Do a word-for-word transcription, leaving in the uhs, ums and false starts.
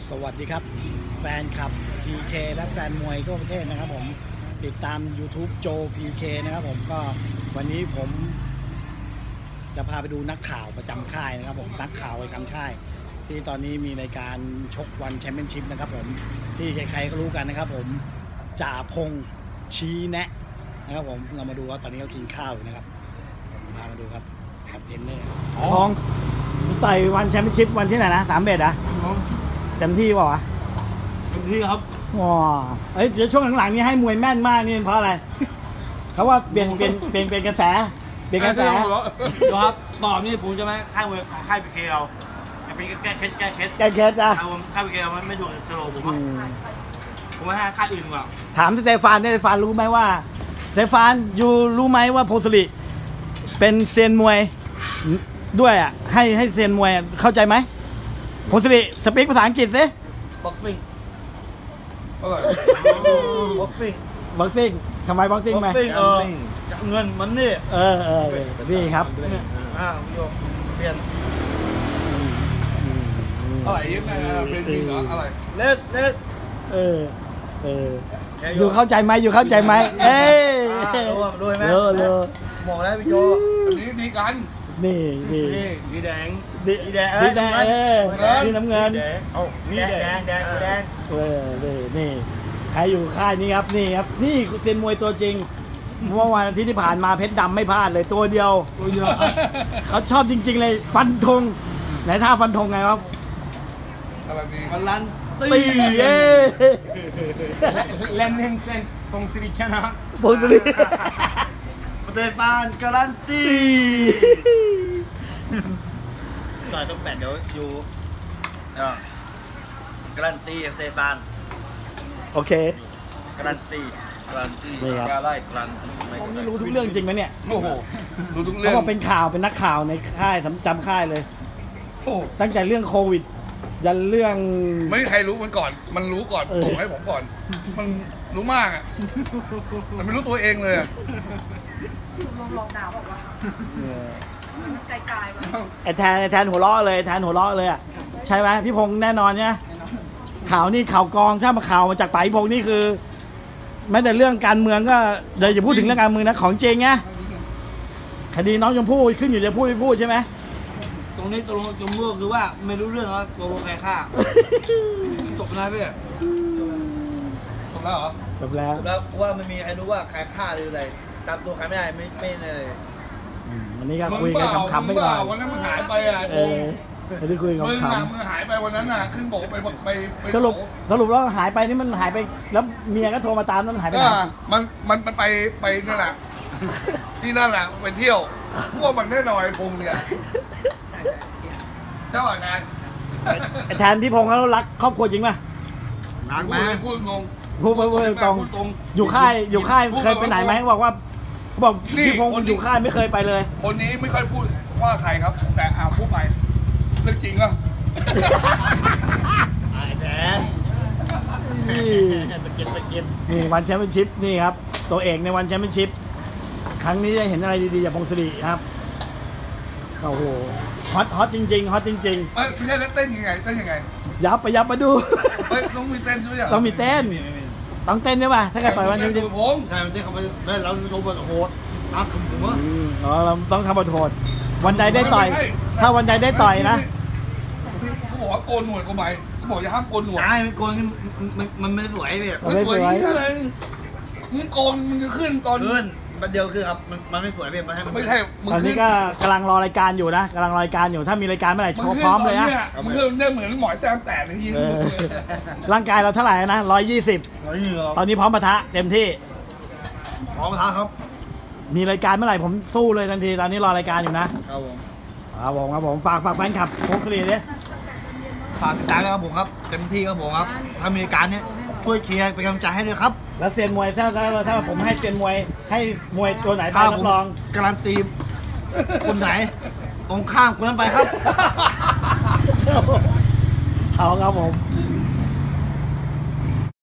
สวัสดีครับแฟนคลับ พี เค และแฟนมวยทั่วประเทศนะครับผมติดตาม YouTube โจ พี เค นะครับผมก็วันนี้ผมจะพาไปดูนักข่าวประจำค่ายนะครับผมนักข่าวประจำค่ายที่ตอนนี้มีรายการชกวันแชมเปี้ยนชิพนะครับผมที่ใครๆก็รู้กันนะครับผมจ่าพงษ์ชี้แนะนะครับผมเรามาดูว่าตอนนี้เขากินข้าวอยู่นะครับผมพามาดูครับครับเทรนเนอร์พงษ์ต่อยวันแชมเปี้ยนชิพวันที่ไหนนะสามเบ็ดอะเต็มที่เปล่าวะเต็มที่ครับว้าเอ้ยเดี๋ยวช่วงหลังๆนี้ให้มวยแม่นมากนี่เพราะอะไรเขาว่าเปลี่ยนเปลี่ยนเปลี่ยนเป็นกระแสเปลี่ยนกระแสดูครับตอบนี่ผมจะไม่ค่ายมวยของค่ายพีเคเราจะเป็นแก้เคสแก้เคสแก้เคสจ้ะค่ายพีเคเราไม่ถูกตลกผมว่าผมว่าให้ค่ายอื่นกว่าถามสเตฟานสเตฟานรู้ไหมว่าสเตฟานอยู่รู้ไหมว่าโพสลิเป็นเซียนมวยด้วยอ่ะให้ให้เซียนมวยเข้าใจไหมโพสลิสปีกภาษาอังกฤษสิบ็อกซิ่งบ็อกซิ่งบ็อกซิ่งทำไมบ็อกซิ่งไหมเออเงินมันนี่เออเออนี่ครับอ่าพี่โยเปลี่ยนอะไรยังไงเป็นจริงเหรออะไรเล็ดเล็ดเออเอออยู่เข้าใจไหมอยู่เข้าใจไหมเอ้ยรู้รู้ไหมรู้รู้หมดแล้วพี่โยอันนี้ดีกันนี่นี่สีแดงดีแดงดีแดงเออสีน้ำเงินเอ้านี่แดงแดงแดงเออนี่นี่ใครอยู่ค่ายนี้ครับนี่ครับนี่เซียนมวยตัวจริงเมื่อวันอาทิตย์ที่ผ่านมาเพชรดำไม่พลาดเลยตัวเดียวตัวเดียวเขาชอบจริงๆเลยฟันธงไหนท่าฟันธงไงครับอะไรดีมันลันตีเอ้เล่นเฮงเซนพงศิริชนะพงศิริสเตฟานการันตีต่อยต้องแปดเดี๋ยวอยู่การันตีสเตฟานโอเคการันตีการันตีการไล่การันตีผมนี่รู้ทุกเรื่องจริงไหมเนี่ยโอ้โหรู้ทุกเรื่องเขาบอกเป็นข่าวเป็นนักข่าวในค่ายจำค่ายเลยตั้งแต่เรื่องโควิดยันเรื่องไม่มีใครรู้มันก่อนมันรู้ก่อนส่งให้ผมก่อนมันรู้มากอ่ะมันไม่รู้ตัวเองเลยลมลองหนาวบอกว่าไกลๆว่ะไอ้แทนไอ้แทนหัวเราะเลยแทนหัวเราะเลยอ่ะใช่ไหมพี่พงษ์แน่นอนเนี่ยข่าวนี่ข่าวกองถ้ามาข่าวมาจากป่าพี่พงษ์นี่คือแม้แต่เรื่องการเมืองก็เดี๋ยวจะพูดถึงเรื่องการเมืองนะของจริงไงคดีน้องชมพู่ขึ้นอยู่จะพูดไม่พูดใช่ไหมตรงนี้ตกลงชมพู่คือว่าไม่รู้เรื่องครับตกลงใครฆ่าจบแล้วพี่จบแล้วเหรอจบแล้วจบแล้วว่าไม่มีใครรู้ว่าใครฆ่าหรืออะไรตามตัวใครไม่ได้ไม่ไม่เลยวันนี้ก็คุยกันขำๆไม่ก่อนวันนั้นมันหายไปอ่ะเออวันนี้คุยกันขำๆมือหายไปวันนั้นน่ะขึ้นบอกไปไปสรุปสรุปแล้วหายไปนี่มันหายไปแล้วเมียก็โทรมาตามแล้วมันหายไปไหนมันมันไปไปนั่นแหละที่นั่นแหละไปเที่ยวพวกมันแน่นอนไอ้พงเนี่ยเจ้าแทนไอ้แทนที่พงเขารักครอบครัวจริงป่ะรักไหมพูดงงพูดพูดตรงอยู่ค่ายอยู่ค่ายเคยไปไหนไหมบอกว่าบอกพี่พงอยู่ค่ายไม่เคยไปเลยคนนี้ไม่ค่อยพูดว่าใครครับแต่อ่าพูดไปเรื่องจริงอ่ะไอ้แทนนี่สเก็ตสเก็ตนี่วันแชมเปี้ยนชิพนี่ครับตัวเอกในวันแชมเปี้ยนชิพครั้งนี้จะเห็นอะไรดีๆจากพงศิริครับโอ้โหฮอตฮอตจริงๆฮอตจริงๆไม่ใช่แล้วเต้นยังไงเต้นยังไงยับไปยับมาดูต้องมีเต้นด้วยต้องมีเต้นต้องเต้นใช่ป่ะถ้าเกิดต่อยวันจริงๆใช่มันเต้นเขาไปได้เราโชว์บทโหดอักขมึงวะอ๋อเราต้องทำบทโหดวันใดได้ต่อยถ้าวันใดได้ต่อยนะเขาบอกว่าโกนหนวดกูไหมเขาบอกจะห้ามโกนหนวดใช่ไม่โกนมันมันไม่สวยแบบไม่สวยอะไรมึงโกนมึงจะขึ้นตอนขึ้นประเดี๋ยวคือครับมันมันไม่สวยแบบมันให้มันไม่ใช่ตอนนี้ก็กำลังรอรายการอยู่นะกำลังรอรายการอยู่ถ้ามีรายการเมื่อไหร่โชว์พร้อมเลยนะมันคือเนี่ยเหมือนหมอยแซมแตกเลยทีร่างกายเราเท่าไหร่นะร้อยยี่สิบตอนนี้พร้อมปะทะเต็มที่พร้อมปะทะครับมีรายการเมื่อไหร่ผมสู้เลยทันทีตอนนี้รอรายการอยู่นะครับผมครับผมครับผมฝากฝากแฟนคลับโพสต์เลยเนี่ยฝากติดตามครับผมครับเต็มที่ครับผมครับถ้ามีรายการเนี้ยช่วยเชียร์เป็นกำลังใจให้ด้วยครับแล้วเซียนมวยถ้าถ้าถ้าผมให้เซียนมวยให้มวยตัวไหนไปรับรองการันตีคนไหนตรงข้ามคนนั้นไปครับเอาครับผม